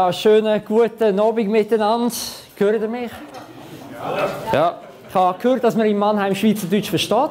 Ja, schönen guten Abend miteinander. Hört ihr mich? Ja. Ich habe gehört, dass man in Mannheim Schweizerdeutsch versteht.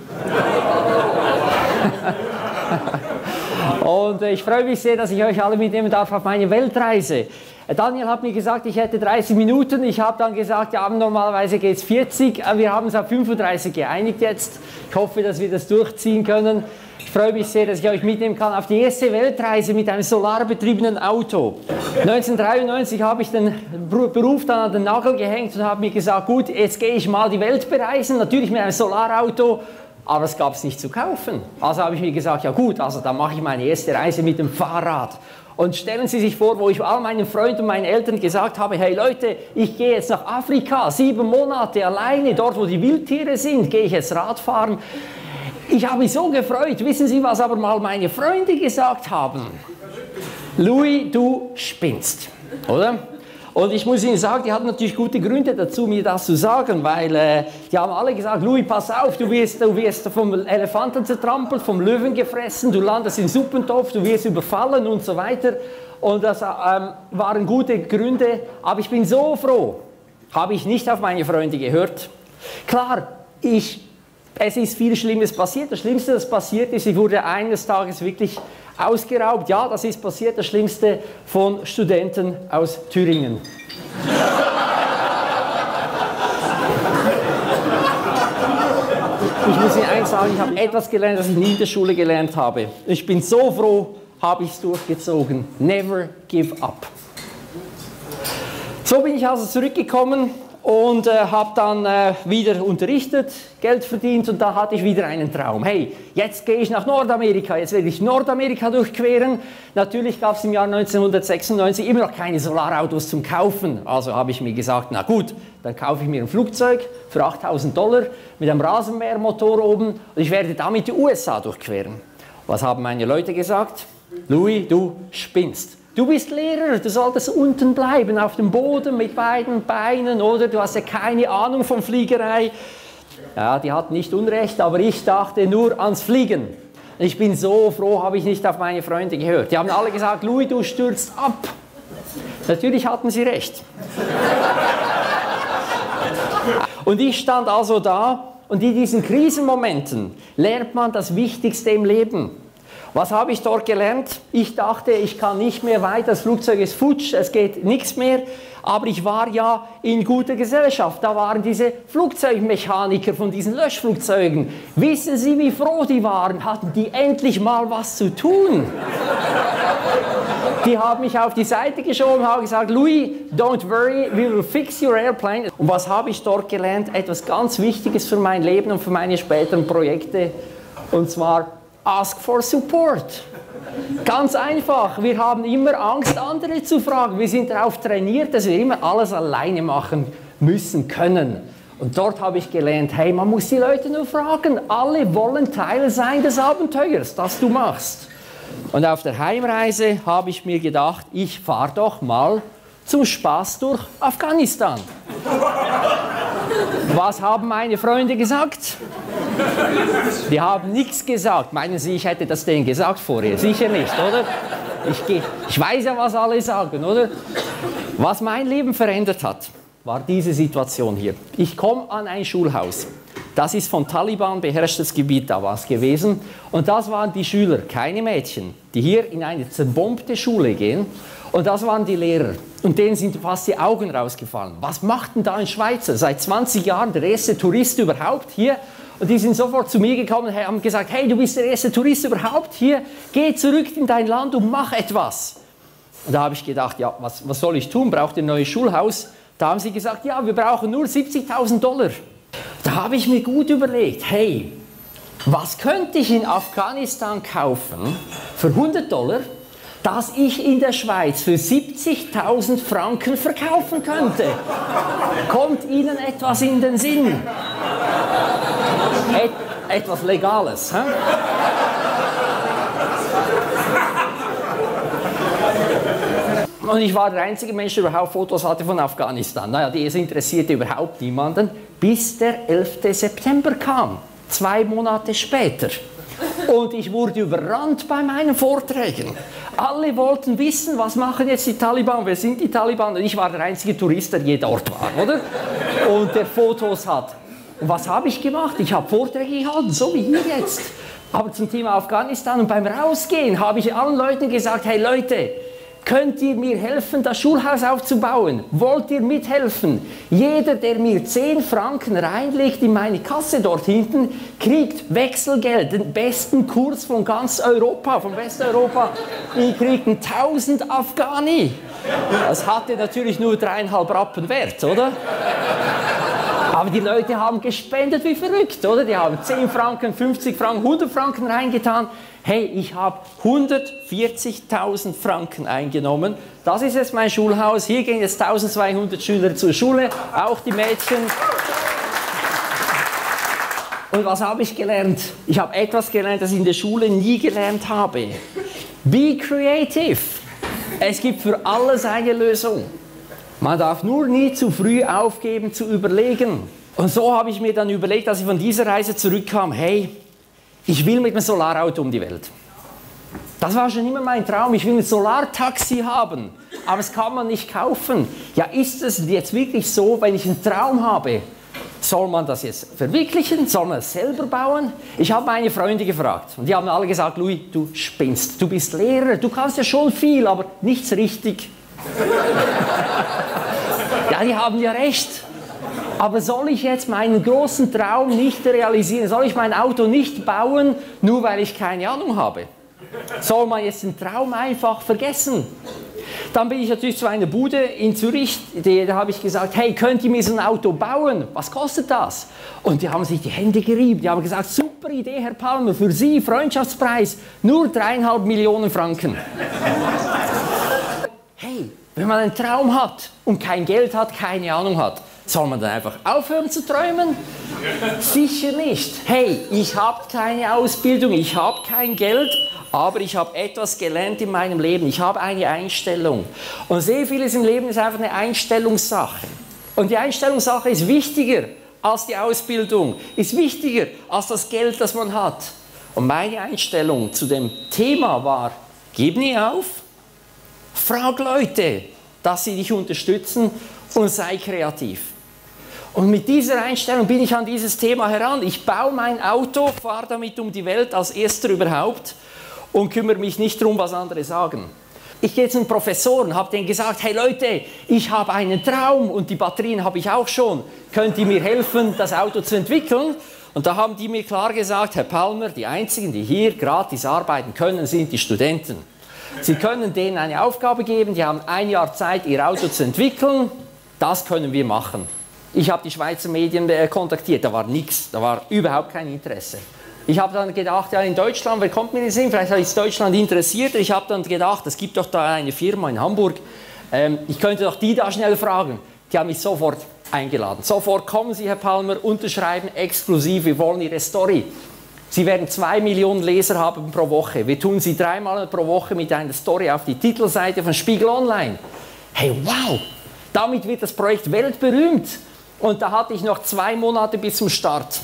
Und ich freue mich sehr, dass ich euch alle mitnehmen darf auf meine Weltreise. Daniel hat mir gesagt, ich hätte 30 Minuten. Ich habe dann gesagt, ja, normalerweise geht es 40. Wir haben uns auf 35 geeinigt jetzt. Ich hoffe, dass wir das durchziehen können. Ich freue mich sehr, dass ich euch mitnehmen kann auf die erste Weltreise mit einem solarbetriebenen Auto. 1993 habe ich den Beruf dann an den Nagel gehängt und habe mir gesagt, gut, jetzt gehe ich mal die Welt bereisen, natürlich mit einem Solarauto, aber es gab es nicht zu kaufen. Also habe ich mir gesagt, ja gut, also dann mache ich meine erste Reise mit dem Fahrrad. Und stellen Sie sich vor, wo ich all meinen Freunden und meinen Eltern gesagt habe, hey Leute, ich gehe jetzt nach Afrika, 7 Monate alleine, dort wo die Wildtiere sind, gehe ich jetzt Radfahren. Ich habe mich so gefreut. Wissen Sie, was aber mal meine Freunde gesagt haben? Louis, du spinnst, oder? Und ich muss Ihnen sagen, die hatten natürlich gute Gründe dazu, mir das zu sagen, weil die haben alle gesagt, Louis, pass auf, du wirst vom Elefanten zertrampelt, vom Löwen gefressen, du landest im Suppentopf, du wirst überfallen und so weiter. Und das waren gute Gründe, aber ich bin so froh, habe ich nicht auf meine Freunde gehört. Klar, es ist viel Schlimmes passiert. Das Schlimmste, das passiert ist, ich wurde eines Tages wirklich ausgeraubt. Ja, das ist passiert, das Schlimmste von Studenten aus Thüringen. Ich muss Ihnen eins sagen, ich habe etwas gelernt, das ich nie in der Schule gelernt habe. Ich bin so froh, habe ich es durchgezogen. Never give up. So bin ich also zurückgekommen und habe dann wieder unterrichtet, Geld verdient und da hatte ich wieder einen Traum. Hey, jetzt gehe ich nach Nordamerika, jetzt werde ich Nordamerika durchqueren. Natürlich gab es im Jahr 1996 immer noch keine Solarautos zum Kaufen. Also habe ich mir gesagt, na gut, dann kaufe ich mir ein Flugzeug für $8.000 mit einem Rasenmähermotor oben und ich werde damit die USA durchqueren. Was haben meine Leute gesagt? Louis, du spinnst. Du bist Lehrer, du solltest unten bleiben, auf dem Boden mit beiden Beinen, oder? Du hast ja keine Ahnung von Fliegerei. Ja, die hatten nicht Unrecht, aber ich dachte nur ans Fliegen. Ich bin so froh, habe ich nicht auf meine Freunde gehört. Die haben alle gesagt, Louis, du stürzt ab. Natürlich hatten sie recht. Und ich stand also da und in diesen Krisenmomenten lernt man das Wichtigste im Leben. Was habe ich dort gelernt? Ich dachte, ich kann nicht mehr weiter, das Flugzeug ist futsch, es geht nichts mehr. Aber ich war ja in guter Gesellschaft. Da waren diese Flugzeugmechaniker von diesen Löschflugzeugen. Wissen Sie, wie froh die waren? Hatten die endlich mal was zu tun? Die haben mich auf die Seite geschoben und haben gesagt, Louis, don't worry, we will fix your airplane. Und was habe ich dort gelernt? Etwas ganz Wichtiges für mein Leben und für meine späteren Projekte. Und zwar, ask for support. Ganz einfach. Wir haben immer Angst, andere zu fragen. Wir sind darauf trainiert, dass wir immer alles alleine machen müssen können. Und dort habe ich gelernt, hey, man muss die Leute nur fragen. Alle wollen Teil sein des Abenteuers, das du machst. Und auf der Heimreise habe ich mir gedacht, ich fahre doch mal zum Spaß durch Afghanistan. Was haben meine Freunde gesagt? Die haben nichts gesagt. Meinen Sie, ich hätte das denen gesagt vorher? Sicher nicht, oder? Ich weiß ja, was alle sagen, oder? Was mein Leben verändert hat, war diese Situation hier. Ich komme an ein Schulhaus. Das ist von Taliban beherrschtes Gebiet, da war es gewesen. Und das waren die Schüler, keine Mädchen, die hier in eine zerbombte Schule gehen. Und das waren die Lehrer. Und denen sind fast die Augen rausgefallen. Was macht denn da ein Schweizer? Seit 20 Jahren der erste Tourist überhaupt hier. Und die sind sofort zu mir gekommen und haben gesagt, hey, du bist der erste Tourist überhaupt hier. Geh zurück in dein Land und mach etwas. Und da habe ich gedacht, ja, was soll ich tun? Braucht ihr ein neues Schulhaus? Da haben sie gesagt, ja, wir brauchen nur $70.000. Da habe ich mir gut überlegt, hey, was könnte ich in Afghanistan kaufen für $100, das ich in der Schweiz für 70.000 Franken verkaufen könnte? Kommt Ihnen etwas in den Sinn? Etwas Legales. Hä? Und ich war der einzige Mensch, der überhaupt Fotos hatte von Afghanistan. Naja, das interessierte überhaupt niemanden, bis der 11. September kam, 2 Monate später. Und ich wurde überrannt bei meinen Vorträgen. Alle wollten wissen, was machen jetzt die Taliban, wer sind die Taliban? Und ich war der einzige Tourist, der je dort war, oder? Und der Fotos hat. Und was habe ich gemacht? Ich habe Vorträge gehalten, so wie hier jetzt. Aber zum Thema Afghanistan. Und beim Rausgehen habe ich allen Leuten gesagt, hey Leute, könnt ihr mir helfen, das Schulhaus aufzubauen? Wollt ihr mithelfen? Jeder, der mir 10 Franken reinlegt in meine Kasse dort hinten, kriegt Wechselgeld, den besten Kurs von ganz Europa, von Westeuropa. Ihr kriegt 1000 Afghani. Das hatte natürlich nur 3,5 Rappen wert, oder? Aber die Leute haben gespendet wie verrückt, oder? Die haben 10 Franken, 50 Franken, 100 Franken reingetan. Hey, ich habe 140.000 Franken eingenommen. Das ist jetzt mein Schulhaus. Hier gehen jetzt 1200 Schüler zur Schule, auch die Mädchen. Und was habe ich gelernt? Ich habe etwas gelernt, das ich in der Schule nie gelernt habe. Be creative. Es gibt für alles eine Lösung. Man darf nur nie zu früh aufgeben, zu überlegen. Und so habe ich mir dann überlegt, als ich von dieser Reise zurückkam, hey, ich will mit einem Solarauto um die Welt. Das war schon immer mein Traum. Ich will ein Solartaxi haben, aber es kann man nicht kaufen. Ja, ist es jetzt wirklich so, wenn ich einen Traum habe, soll man das jetzt verwirklichen? Soll man es selber bauen? Ich habe meine Freunde gefragt und die haben alle gesagt, Louis, du spinnst, du bist Lehrer, du kannst ja schon viel, aber nichts richtig. Ja, die haben ja recht. Aber soll ich jetzt meinen großen Traum nicht realisieren? Soll ich mein Auto nicht bauen, nur weil ich keine Ahnung habe? Soll man jetzt den Traum einfach vergessen? Dann bin ich natürlich zu einer Bude in Zürich, da habe ich gesagt, hey, könnt ihr mir so ein Auto bauen? Was kostet das? Und die haben sich die Hände gerieben. Die haben gesagt, super Idee, Herr Palmer, für Sie Freundschaftspreis, nur 3,5 Millionen Franken. Hey, wenn man einen Traum hat und kein Geld hat, keine Ahnung hat, soll man dann einfach aufhören zu träumen? Sicher nicht. Hey, ich habe keine Ausbildung, ich habe kein Geld, aber ich habe etwas gelernt in meinem Leben. Ich habe eine Einstellung. Und sehr vieles im Leben ist einfach eine Einstellungssache. Und die Einstellungssache ist wichtiger als die Ausbildung, ist wichtiger als das Geld, das man hat. Und meine Einstellung zu dem Thema war, gib nie auf, frag Leute, dass sie dich unterstützen und sei kreativ. Und mit dieser Einstellung bin ich an dieses Thema heran. Ich baue mein Auto, fahre damit um die Welt als erster überhaupt und kümmere mich nicht darum, was andere sagen. Ich gehe zu den Professoren, habe denen gesagt, hey Leute, ich habe einen Traum und die Batterien habe ich auch schon. Könnt ihr mir helfen, das Auto zu entwickeln? Und da haben die mir klar gesagt, Herr Palmer, die Einzigen, die hier gratis arbeiten können, sind die Studenten. Sie können denen eine Aufgabe geben, die haben 1 Jahr Zeit, ihr Auto zu entwickeln. Das können wir machen. Ich habe die Schweizer Medien kontaktiert, da war nichts, da war überhaupt kein Interesse. Ich habe dann gedacht, ja in Deutschland, wer kommt mir in den Sinn, vielleicht ist Deutschland interessiert. Ich habe dann gedacht, es gibt doch da eine Firma in Hamburg, ich könnte doch die da schnell fragen. Die haben mich sofort eingeladen. Sofort kommen Sie, Herr Palmer, unterschreiben, exklusiv, wir wollen Ihre Story. Sie werden 2 Millionen Leser haben pro Woche. Wir tun Sie 3-mal pro Woche mit einer Story auf die Titelseite von Spiegel Online. Hey, wow! Damit wird das Projekt weltberühmt. Und da hatte ich noch 2 Monate bis zum Start.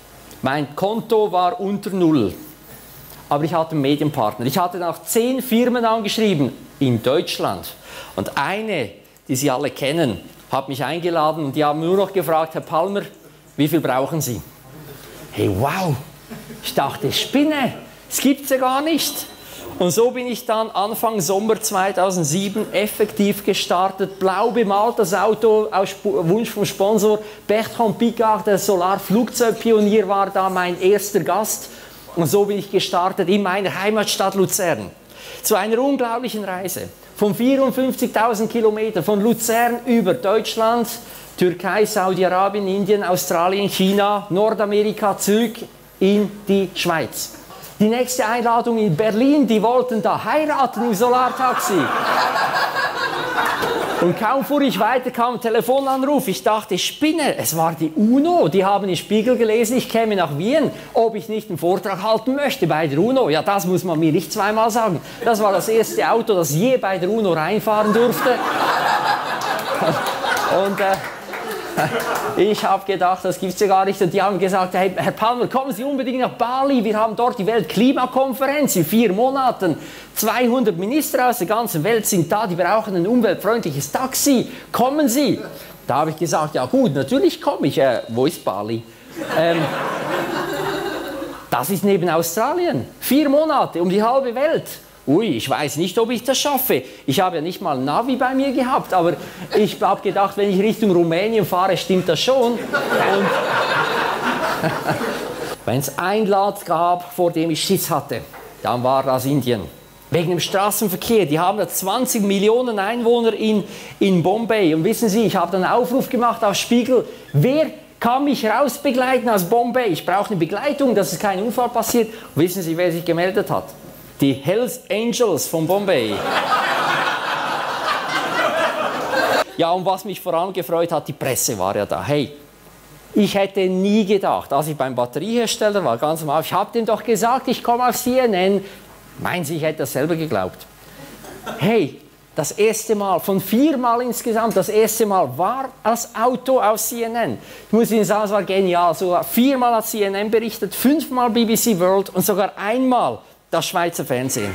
Mein Konto war unter 0. Aber ich hatte einen Medienpartner. Ich hatte noch 10 Firmen angeschrieben in Deutschland. Und eine, die Sie alle kennen, hat mich eingeladen und die haben nur noch gefragt, Herr Palmer, wie viel brauchen Sie? Hey, wow! Ich dachte, Spinne, das gibt es ja gar nicht. Und so bin ich dann Anfang Sommer 2007 effektiv gestartet. Blau bemalt das Auto aus Wunsch vom Sponsor. Bertrand Piccard, der Solarflugzeugpionier, war da mein erster Gast. Und so bin ich gestartet in meiner Heimatstadt Luzern. Zu einer unglaublichen Reise. Von 54.000 Kilometern von Luzern über Deutschland, Türkei, Saudi-Arabien, Indien, Australien, China, Nordamerika, zurück in die Schweiz. Die nächste Einladung in Berlin, die wollten da heiraten im Solartaxi. Und kaum fuhr ich weiter, kam ein Telefonanruf. Ich dachte, ich spinne. Es war die UNO. Die haben den Spiegel gelesen, ich käme nach Wien, ob ich nicht einen Vortrag halten möchte bei der UNO. Ja, das muss man mir nicht zweimal sagen. Das war das erste Auto, das je bei der UNO reinfahren durfte. Und Ich habe gedacht, das gibt es ja gar nicht. Und die haben gesagt, hey, Herr Palmer, kommen Sie unbedingt nach Bali. Wir haben dort die Weltklimakonferenz in 4 Monaten. 200 Minister aus der ganzen Welt sind da, die brauchen ein umweltfreundliches Taxi. Kommen Sie. Da habe ich gesagt, ja gut, natürlich komme ich. Wo ist Bali? Das ist neben Australien. 4 Monate, um die halbe Welt. Ui, ich weiß nicht, ob ich das schaffe. Ich habe ja nicht mal ein Navi bei mir gehabt, aber ich habe gedacht, wenn ich Richtung Rumänien fahre, stimmt das schon. Wenn es ein Land gab, vor dem ich Schiss hatte, dann war das Indien. Wegen dem Straßenverkehr. Die haben da 20 Millionen Einwohner in Bombay. Und wissen Sie, ich habe dann einen Aufruf gemacht auf Spiegel, wer kann mich rausbegleiten aus Bombay? Ich brauche eine Begleitung, dass es kein Unfall passiert. Und wissen Sie, wer sich gemeldet hat? Die Hells Angels von Bombay. Ja, und was mich vor allem gefreut hat, die Presse war ja da. Hey, ich hätte nie gedacht, als ich beim Batteriehersteller war, ganz am Anfang, ich habe dem doch gesagt, ich komme auf CNN. Meinen Sie, ich hätte das selber geglaubt. Hey, das erste Mal, von 4 Mal insgesamt, das erste Mal war das Auto auf CNN. Ich muss Ihnen sagen, es war genial. Sogar 4 Mal hat CNN berichtet, 5 Mal BBC World und sogar einmal das Schweizer Fernsehen.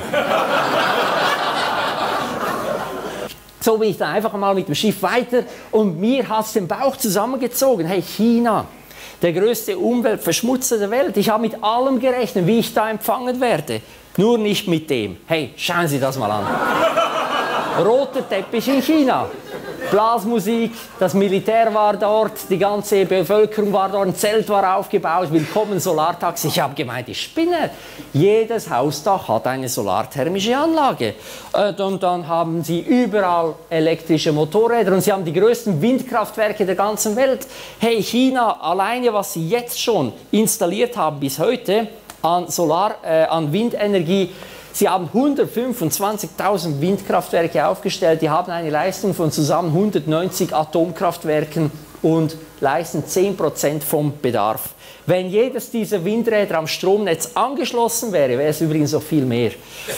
So bin ich dann einfach mal mit dem Schiff weiter und mir hat es den Bauch zusammengezogen. Hey, China, der größte Umweltverschmutzer der Welt. Ich habe mit allem gerechnet, wie ich da empfangen werde. Nur nicht mit dem. Hey, schauen Sie das mal an. Roter Teppich in China. Blasmusik, das Militär war dort, die ganze Bevölkerung war dort, ein Zelt war aufgebaut, willkommen Solartaxi. Ich habe gemeint, ich spinne. Jedes Hausdach hat eine solarthermische Anlage. Und dann haben sie überall elektrische Motorräder und sie haben die größten Windkraftwerke der ganzen Welt. Hey, China, alleine was sie jetzt schon installiert haben bis heute an an Windenergie, sie haben 125.000 Windkraftwerke aufgestellt, die haben eine Leistung von zusammen 190 Atomkraftwerken und leisten 10% vom Bedarf. Wenn jedes dieser Windräder am Stromnetz angeschlossen wäre, wäre es übrigens noch viel mehr.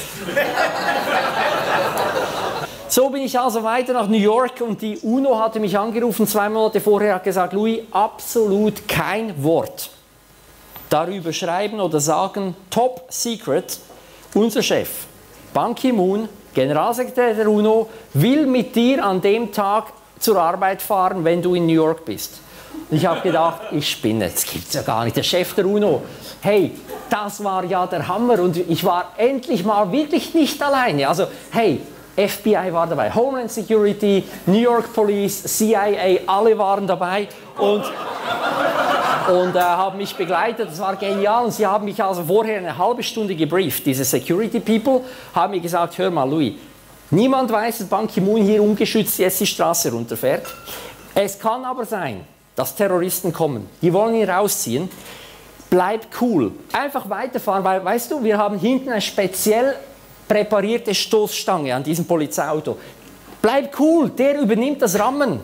So bin ich also weiter nach New York und die UNO hatte mich angerufen 2 Monate vorher, hat gesagt, Louis, absolut kein Wort darüber schreiben oder sagen, top secret. Unser Chef, Ban Ki-moon, Generalsekretär der UNO, will mit dir an dem Tag zur Arbeit fahren, wenn du in New York bist. Und ich habe gedacht, ich spinne, das gibt es ja gar nicht, der Chef der UNO. Hey, das war ja der Hammer und ich war endlich mal wirklich nicht alleine. Also, hey, FBI war dabei, Homeland Security, New York Police, CIA, alle waren dabei und haben mich begleitet, das war genial und sie haben mich also vorher eine halbe Stunde gebrieft, diese Security People, haben mir gesagt, hör mal Louis, niemand weiß, dass Ban Ki-moon hier ungeschützt jetzt die Straße runterfährt. Es kann aber sein, dass Terroristen kommen, die wollen ihn rausziehen, bleib cool, einfach weiterfahren, weil, weißt du, wir haben hinten eine speziell präparierte Stoßstange an diesem Polizeiauto. Bleib cool, der übernimmt das Rammen.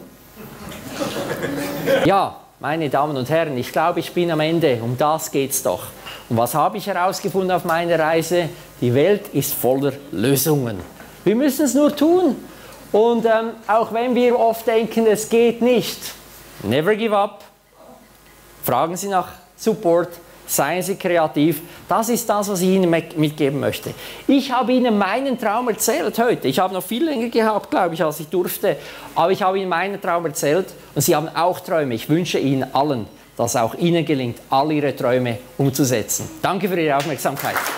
Ja, meine Damen und Herren, ich glaube, ich bin am Ende. Um das geht's doch. Und was habe ich herausgefunden auf meiner Reise? Die Welt ist voller Lösungen. Wir müssen es nur tun. Und auch wenn wir oft denken, es geht nicht, never give up. Fragen Sie nach Support. Seien Sie kreativ. Das ist das, was ich Ihnen mitgeben möchte. Ich habe Ihnen meinen Traum erzählt heute. Ich habe noch viel länger gehabt, glaube ich, als ich durfte. Aber ich habe Ihnen meinen Traum erzählt und Sie haben auch Träume. Ich wünsche Ihnen allen, dass auch Ihnen gelingt, all Ihre Träume umzusetzen. Danke für Ihre Aufmerksamkeit.